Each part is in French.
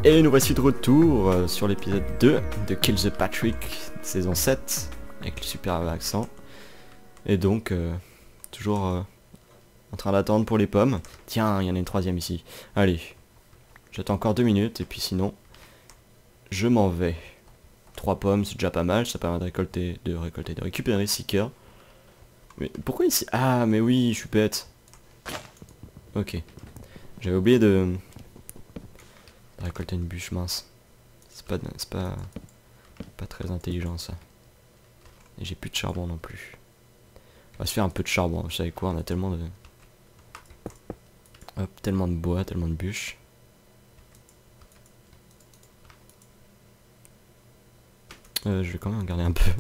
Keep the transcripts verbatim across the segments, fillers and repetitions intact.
Et nous voici de retour euh, sur l'épisode deux de Kill the Patrick, saison sept, avec le super accent. Et donc, euh, toujours euh, en train d'attendre pour les pommes. Tiens, il y en a une troisième ici. Allez, j'attends encore deux minutes, et puis sinon, je m'en vais. Trois pommes, c'est déjà pas mal, ça permet de récolter, de récolter, de récupérer six cœurs. Mais pourquoi ici? Ah, mais oui, je suis bête. Ok. J'avais oublié de... de récolter une bûche mince. C'est pas, c'est pas, pas très intelligent ça. Et j'ai plus de charbon non plus. On va se faire un peu de charbon. Vous savez quoi, on a tellement de... Hop, tellement de bois, tellement de bûches. Euh, je vais quand même en garder un peu.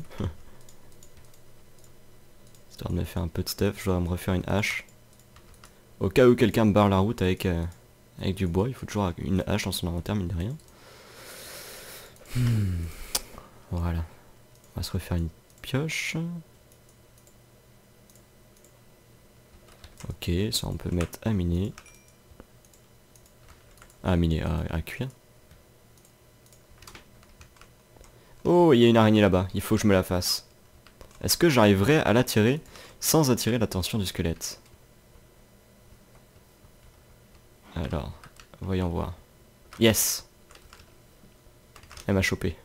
Histoire de me faire un peu de stuff. Je dois me refaire une hache. Au cas où quelqu'un me barre la route avec, euh, avec du bois, il faut toujours une hache dans son inventaire, mine de rien. Hmm. Voilà. On va se refaire une pioche. Ok, ça on peut mettre à miner. À miner, à, à cuire. Oh, il y a une araignée là-bas, il faut que je me la fasse. Est-ce que j'arriverai à l'attirer sans attirer l'attention du squelette? Alors, voyons voir. Yes! Elle m'a chopé.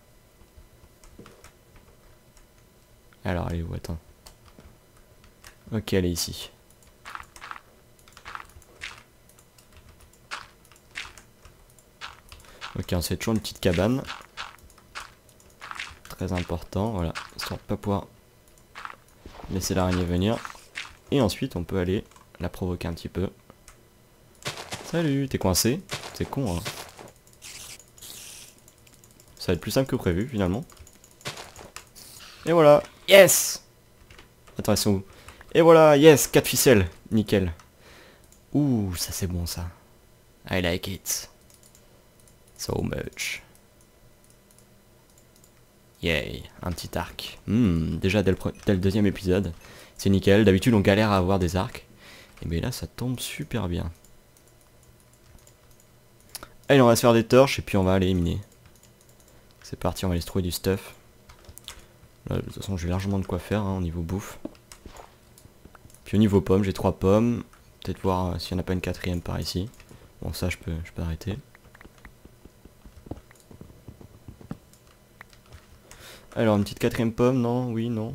Alors, elle est où? Attends. Ok, elle est ici. Ok, on se fait toujours une petite cabane. Très important, voilà. Histoire de pas pouvoir laisser l'araignée venir. Et ensuite, on peut aller la provoquer un petit peu. Salut, t'es coincé? C'est con, hein. Ça va être plus simple que prévu, finalement. Et voilà. Yes! Attends, elles sont où? Et voilà, yes, quatre ficelles. Nickel. Ouh, ça c'est bon, ça. I like it. So much. Yay, un petit arc. Hmm, déjà dès le, dès le deuxième épisode. C'est nickel. D'habitude, on galère à avoir des arcs. Et bien là, ça tombe super bien. Allez, on va se faire des torches et puis on va aller miner. C'est parti, on va aller se trouver du stuff. Là, de toute façon, j'ai largement de quoi faire hein, au niveau bouffe. Puis au niveau pommes, j'ai trois pommes. Peut-être voir euh, s'il n'y en a pas une quatrième par ici. Bon, ça, je peux, je peux arrêter. Alors, une petite quatrième pomme, non? Oui, non.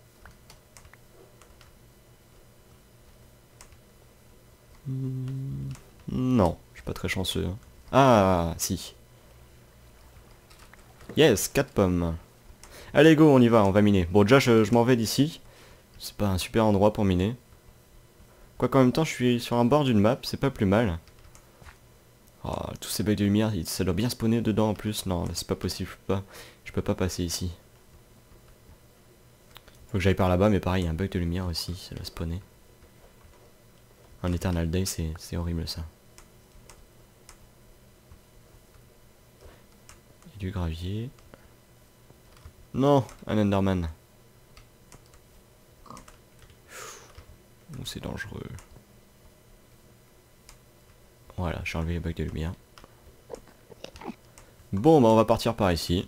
Hmm, non, je suis pas très chanceux. Hein. Ah, si. Yes, quatre pommes. Allez, go, on y va, on va miner. Bon, déjà, je, je m'en vais d'ici. C'est pas un super endroit pour miner. Quoique en même temps, je suis sur un bord d'une map, c'est pas plus mal. Oh, tous ces bugs de lumière, ça doit bien spawner dedans en plus. Non, c'est pas possible, je peux pas, je peux pas passer ici. Faut que j'aille par là-bas, mais pareil, il y a un bug de lumière aussi, ça doit spawner. Un Eternal Day, c'est horrible ça. Il y a du gravier. Non, un Enderman. Oh, c'est dangereux. Voilà, j'ai enlevé les bugs de lumière. Bon, bah on va partir par ici.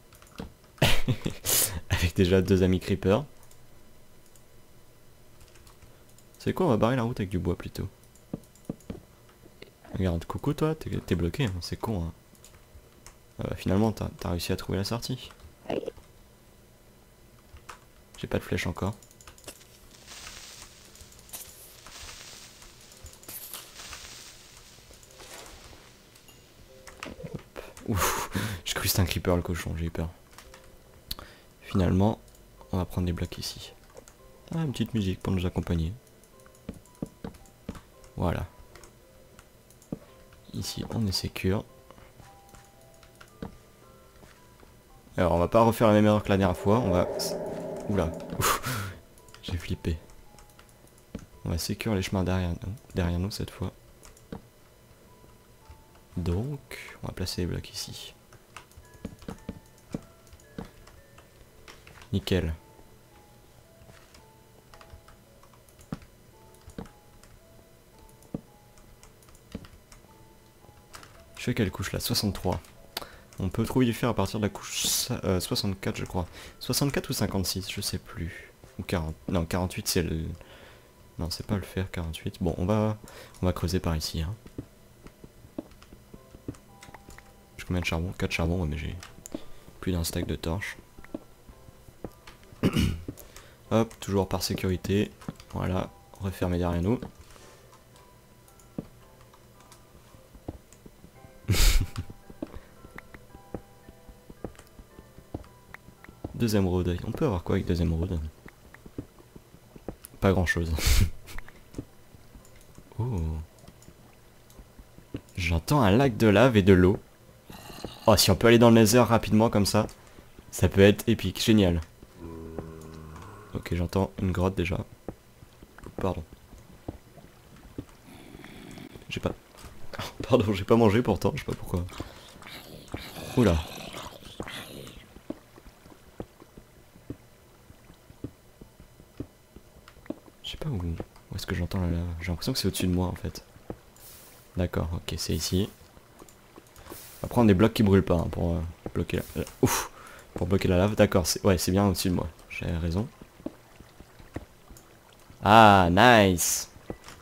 Avec déjà deux amis creepers. C'est quoi, on va barrer la route avec du bois plutôt. Regarde, coucou toi, t'es bloqué, hein, c'est con. Hein. Ah bah, finalement, t'as as réussi à trouver la sortie. J'ai pas de flèche encore. Ouf, j'ai cru que c'était un creeper le cochon, j'ai eu peur. Finalement, on va prendre des blocs ici. Ah, une petite musique pour nous accompagner. Voilà. Ici, on est sécure. Alors, on va pas refaire la même erreur que la dernière fois. On va... Oula. J'ai flippé. On va sécure les chemins derrière nous, derrière nous cette fois. Donc, on va placer les blocs ici. Nickel. Je fais quelle couche là? soixante-trois. On peut trouver du fer à partir de la couche euh, soixante-quatre je crois. soixante-quatre ou cinquante-six, je sais plus. Ou quarante. Non, quarante-huit c'est le... Non, c'est pas le fer, quarante-huit. Bon, on va on va creuser par ici. Hein. J'ai combien de charbon? quatre charbons, ouais, mais j'ai plus d'un stack de torches. Hop, toujours par sécurité. Voilà, refermer derrière nous. Deux émeraudes. On peut avoir quoi avec deux émeraudes? Pas grand chose. Oh. J'entends un lac de lave et de l'eau. Oh, si on peut aller dans le nether rapidement comme ça, ça peut être épique, génial. Ok, j'entends une grotte déjà. Pardon. J'ai pas... Pardon, j'ai pas mangé pourtant, je sais pas pourquoi. Oula. Je sais pas où... Où est-ce que j'entends la lave? J'ai l'impression que c'est au-dessus de moi en fait. D'accord, ok, c'est ici. On va prendre des blocs qui brûlent pas hein, pour euh, bloquer la... Ouf. Pour bloquer la lave, d'accord, c'est... Ouais, c'est bien au-dessus de moi. J'avais raison. Ah, nice.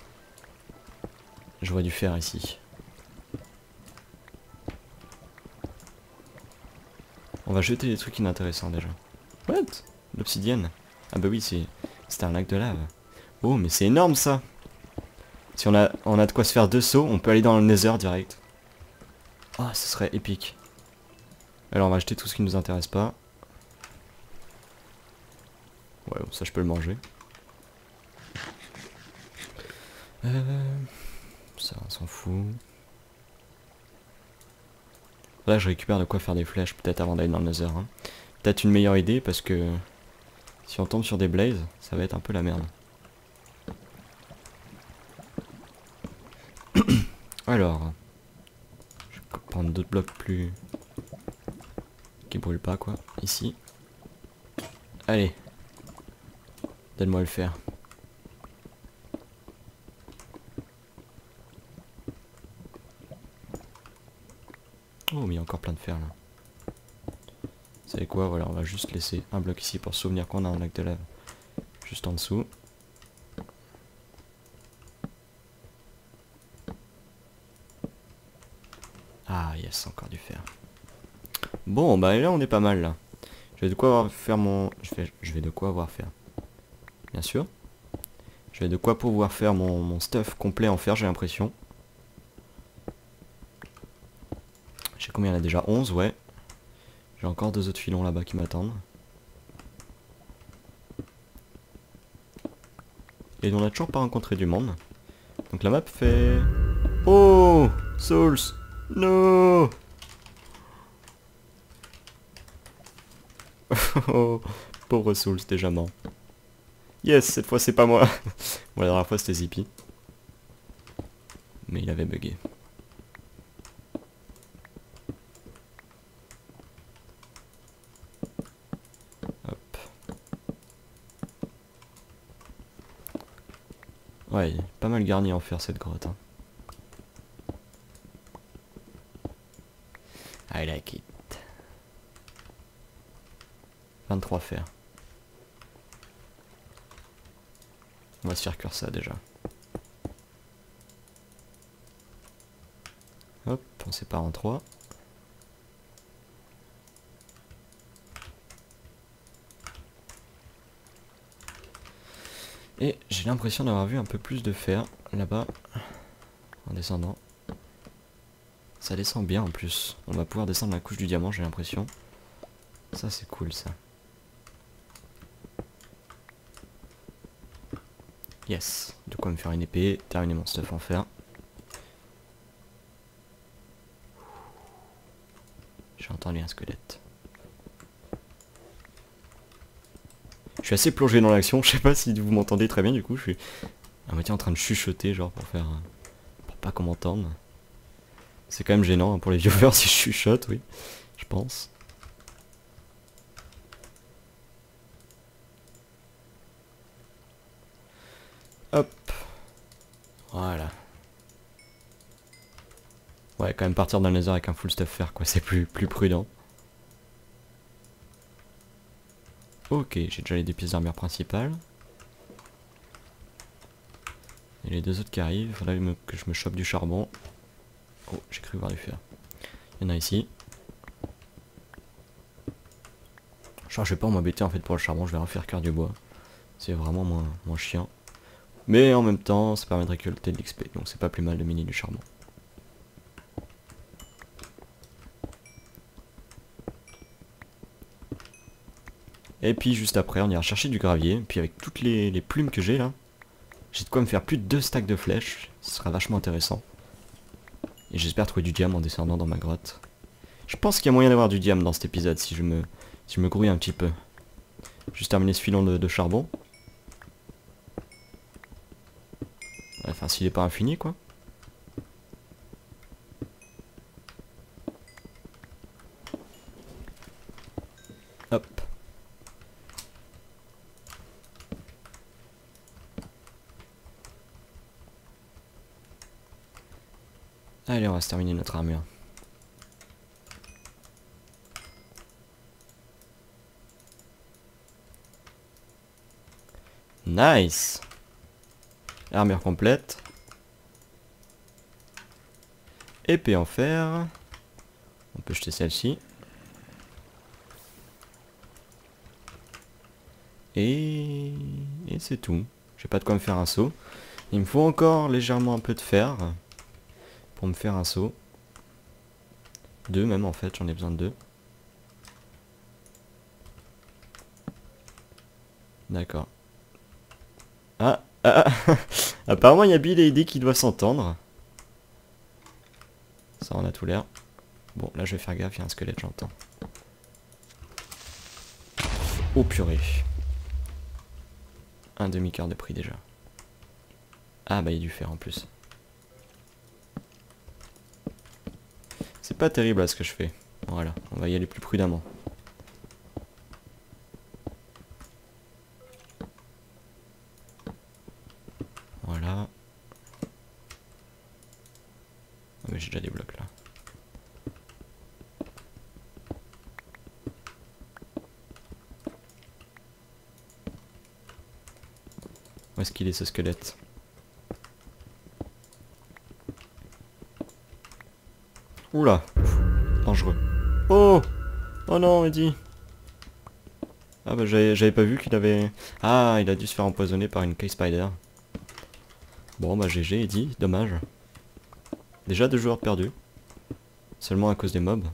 Je vois du fer ici. On va jeter des trucs inintéressants déjà. What? L'obsidienne? Ah bah oui, c'est... C'était un lac de lave. Oh, mais c'est énorme ça. Si on a, on a de quoi se faire deux sauts, on peut aller dans le nether direct. Ah, oh, ce serait épique. Alors on va jeter tout ce qui nous intéresse pas. Ouais, ça je peux le manger. Euh, ça, on s'en fout. Là, je récupère de quoi faire des flèches, peut-être avant d'aller dans le nether. Hein. Peut-être une meilleure idée, parce que si on tombe sur des blazes, ça va être un peu la merde. Alors, je vais prendre d'autres blocs plus... qui brûlent pas, quoi. Ici. Allez. Donne-moi le fer. Oh, mais il y a encore plein de fer, là. Vous savez quoi? Voilà, on va juste laisser un bloc ici pour se souvenir qu'on a un lac de lave. Juste en dessous. Ah, yes, encore du fer. Bon, bah là, on est pas mal, là. Je vais de quoi avoir faire mon... Je vais, je vais de quoi avoir faire. Bien sûr. Je vais de quoi pouvoir faire mon, mon stuff complet en fer, j'ai l'impression. J'ai combien là déjà? onze, ouais. J'ai encore deux autres filons là-bas qui m'attendent. Et on n'a toujours pas rencontré du monde. Donc la map fait... Oh Souls. No. Oh, pauvre Souls, déjà mort. Yes, cette fois c'est pas moi. Bon, la dernière fois c'était Zippy. Mais il avait bugué. Hop. Ouais, pas mal garni en fer cette grotte. Hein. I like it. vingt-trois fer. On va se faire cuire ça déjà. Hop, on sépare en trois. Et j'ai l'impression d'avoir vu un peu plus de fer là-bas en descendant. Ça descend bien en plus. On va pouvoir descendre la couche du diamant, j'ai l'impression. Ça c'est cool ça. Yes, de quoi me faire une épée, terminer mon stuff en fer. J'ai entendu un squelette. Je suis assez plongé dans l'action, je sais pas si vous m'entendez très bien du coup, je suis à moitié en train de chuchoter genre pour faire... pour pas qu'on m'entende. C'est quand même gênant hein, pour les viewers si je chuchote, oui, je pense. Hop. Voilà. Ouais, quand même partir dans le nether avec un full stuff fer, quoi, c'est plus, plus prudent. Ok, j'ai déjà les deux pièces d'armure principales. Et les deux autres qui arrivent, là me, que je me chope du charbon. Oh, j'ai cru voir du fer. Il y en a ici. Genre, je vais pas m'embêter en fait pour le charbon, je vais refaire cuire du bois. C'est vraiment moins, moins chiant. Mais en même temps, ça permet de récolter de l'X P, donc c'est pas plus mal de miner du charbon. Et puis juste après, on ira chercher du gravier. Puis avec toutes les, les plumes que j'ai là, j'ai de quoi me faire plus de deux stacks de flèches. Ce sera vachement intéressant. Et j'espère trouver du diamant en descendant dans ma grotte. Je pense qu'il y a moyen d'avoir du diamant dans cet épisode si je me, si je me grouille un petit peu. Juste terminer ce filon de, de charbon. Enfin, s'il est pas infini, quoi. Hop. Allez, on va se terminer notre armure. Nice. Armure complète. Épée en fer. On peut jeter celle-ci. Et, et c'est tout. J'ai pas de quoi me faire un seau. Il me faut encore légèrement un peu de fer pour me faire un seau. Deux même en fait, j'en ai besoin de deux. D'accord. Ah, ah, ah. Apparemment il y a Bill et Eddie qui doivent s'entendre. Ça en a tout l'air. Bon, là je vais faire gaffe, il y a un squelette, j'entends. Oh purée. Un demi-quart de prix déjà. Ah bah il y a du fer en plus. C'est pas terrible là ce que je fais. Voilà, on va y aller plus prudemment. Voilà. Ah mais j'ai déjà des blocs là. Où est-ce qu'il est ce squelette? Oula, dangereux. Oh, oh non, Eddie. Ah bah j'avais pas vu qu'il avait... Ah, il a dû se faire empoisonner par une Cave Spider. Bon bah G G Eddie, dommage. Déjà deux joueurs perdus. Seulement à cause des mobs.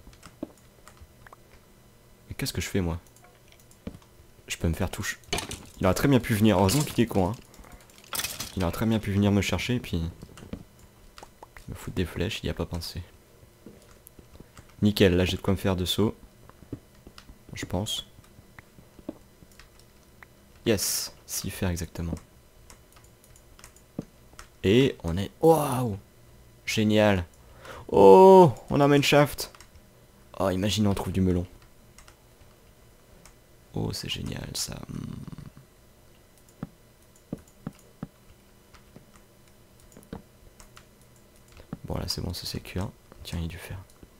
Mais qu'est-ce que je fais moi? Je peux me faire touche. Il aurait très bien pu venir, heureusement qu'il est con hein. Il aurait très bien pu venir me chercher et puis... me foutre des flèches, il y a pas pensé. Nickel, là j'ai de quoi me faire de saut. Je pense. Yes, six fer exactement. Et on est... Waouh! Génial! Oh! On a un mineshaft! Oh, imagine on trouve du melon. Oh, c'est génial ça. Bon là c'est bon, ça c'est cuit. Tiens, il y a du fer.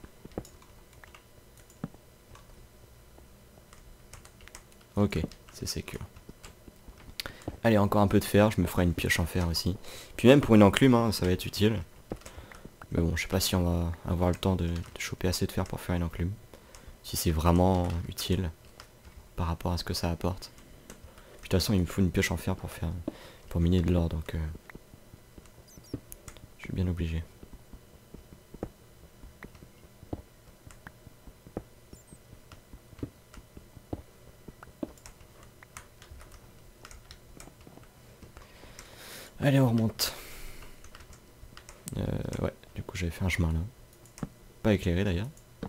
Ok, c'est sécure. Allez, encore un peu de fer, je me ferai une pioche en fer aussi. Puis même pour une enclume, hein, ça va être utile. Mais bon, je sais pas si on va avoir le temps de, de choper assez de fer pour faire une enclume. Si c'est vraiment utile par rapport à ce que ça apporte. Puis de toute façon, il me faut une pioche en fer pour faire pour miner de l'or, donc euh, je suis bien obligé. Allez, on remonte. Euh, ouais, du coup j'avais fait un chemin là. Pas éclairé d'ailleurs.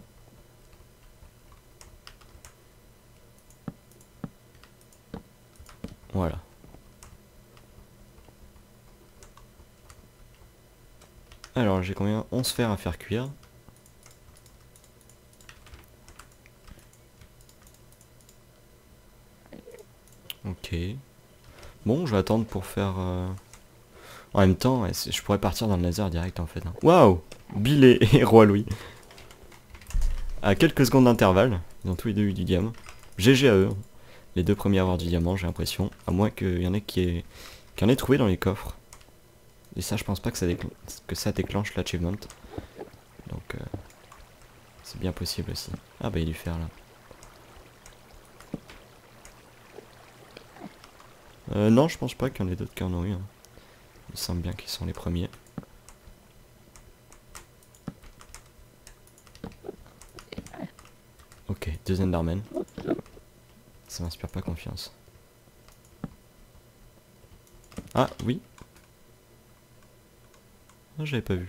Voilà. Alors j'ai combien? onze fers à faire cuire. Ok. Bon, je vais attendre pour faire... Euh... En même temps, je pourrais partir dans le laser direct en fait. Hein. Waouh! Bill et, et Roi Louis. À quelques secondes d'intervalle, ils ont tous les deux eu du diamant. G G à eux. Les deux premiers à avoir du diamant, j'ai l'impression. À moins qu'il y en ait qui, ait, qui en ait trouvé dans les coffres. Et ça, je pense pas que ça, déclen que ça déclenche l'achievement. Donc, euh, c'est bien possible aussi. Ah bah il y a du fer là. Euh, non, je pense pas qu'il y en ait d'autres qui en ont eu. Hein. Il me semble bien qu'ils sont les premiers. Ok, deux Endermen. Ça m'inspire pas confiance. Ah, oui. Ah, j'avais pas vu.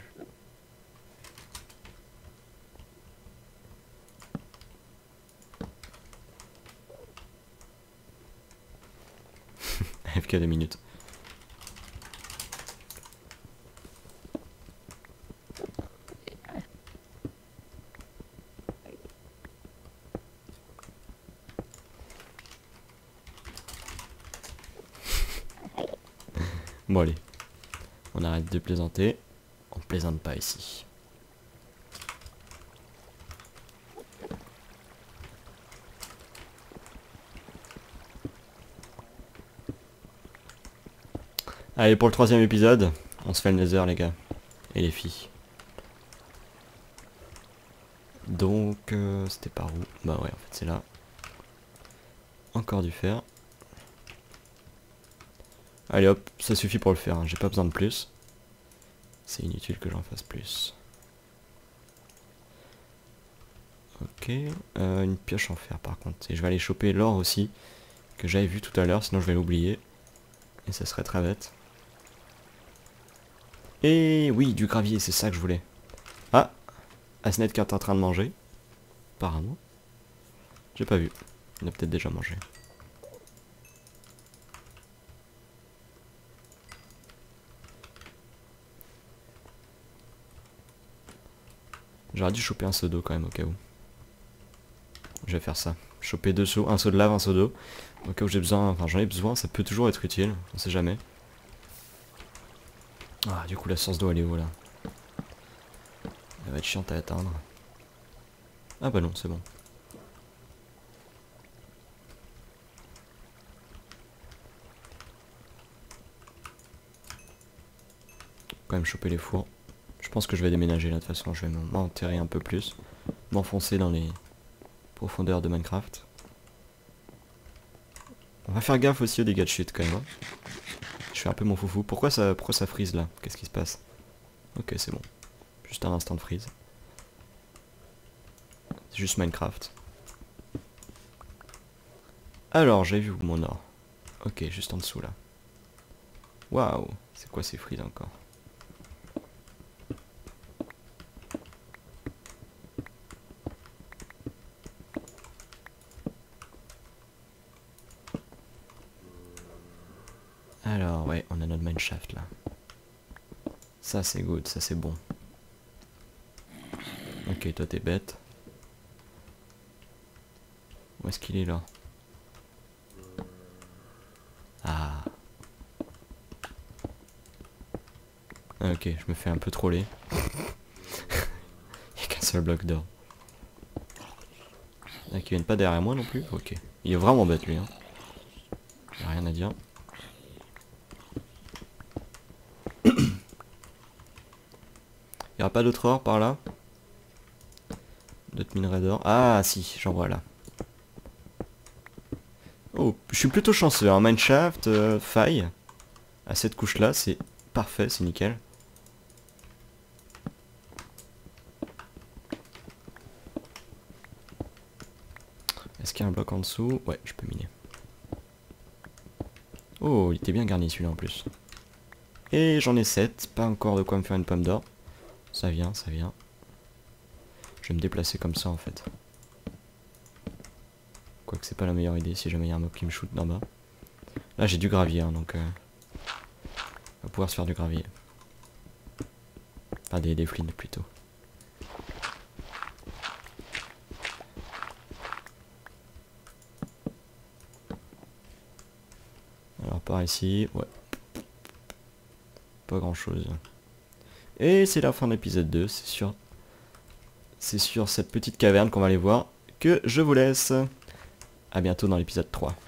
F K deux minutes. Bon allez, on arrête de plaisanter. On plaisante pas ici. Allez, pour le troisième épisode, on se fait le nether les gars. Et les filles. Donc, euh, c'était par où? Bah ouais, en fait c'est là. Encore du fer. Allez hop, ça suffit pour le faire, hein. J'ai pas besoin de plus. C'est inutile que j'en fasse plus. Ok, euh, une pioche en fer par contre. Et je vais aller choper l'or aussi, que j'avais vu tout à l'heure, sinon je vais l'oublier. Et ça serait très bête. Et oui, du gravier, c'est ça que je voulais. Ah, Asnet qui est en train de manger. Apparemment. J'ai pas vu. Il a peut-être déjà mangé. J'aurais dû choper un seau d'eau quand même au cas où. Je vais faire ça. Choper deux seaux, un seau de lave, un seau d'eau. Au cas où j'ai besoin, enfin j'en ai besoin, ça peut toujours être utile, on sait jamais. Ah, du coup la source d'eau elle est où là? Elle va être chiante à atteindre. Ah bah non, c'est bon. Quand même choper les fours. Je pense que je vais déménager là de toute façon, je vais m'enterrer un peu plus. M'enfoncer dans les profondeurs de Minecraft. On va faire gaffe aussi aux dégâts de chute quand même. Hein. Je fais un peu mon foufou. Pourquoi ça, pourquoi ça freeze là? Qu'est-ce qui se passe? Ok, c'est bon. Juste un instant de freeze. C'est juste Minecraft. Alors, j'ai vu mon or. Ok, juste en dessous là. Waouh, c'est quoi ces freeze encore? Alors, ouais, on a notre mineshaft là. Ça c'est good, ça c'est bon. Ok, toi t'es bête. Où est-ce qu'il est là? Ah. Ah ok, je me fais un peu troller. Il n'y a qu'un seul bloc d'or. Ah, qui viennent pas derrière moi non plus? Ok. Il est vraiment bête lui. Hein. Il n'y a rien à dire. Il n'y aura pas d'autre or par là? D'autres minerais d'or? Ah si, j'en vois là. Oh, je suis plutôt chanceux. Un mineshaft, euh, faille. À cette couche là, c'est parfait, c'est nickel. Est-ce qu'il y a un bloc en dessous? Ouais, je peux miner. Oh, il était bien garni celui-là en plus. Et j'en ai sept, pas encore de quoi me faire une pomme d'or. Ça vient, ça vient. Je vais me déplacer comme ça en fait. Quoique c'est pas la meilleure idée si jamais il y a un mob qui me shoot d'en bas. Là j'ai du gravier hein, donc euh, on va pouvoir se faire du gravier. Enfin des, des flints plutôt. Alors par ici, ouais. Pas grand chose. Et c'est la fin de l'épisode deux, c'est sûr. C'est sur cette petite caverne qu'on va aller voir que je vous laisse. A bientôt dans l'épisode trois.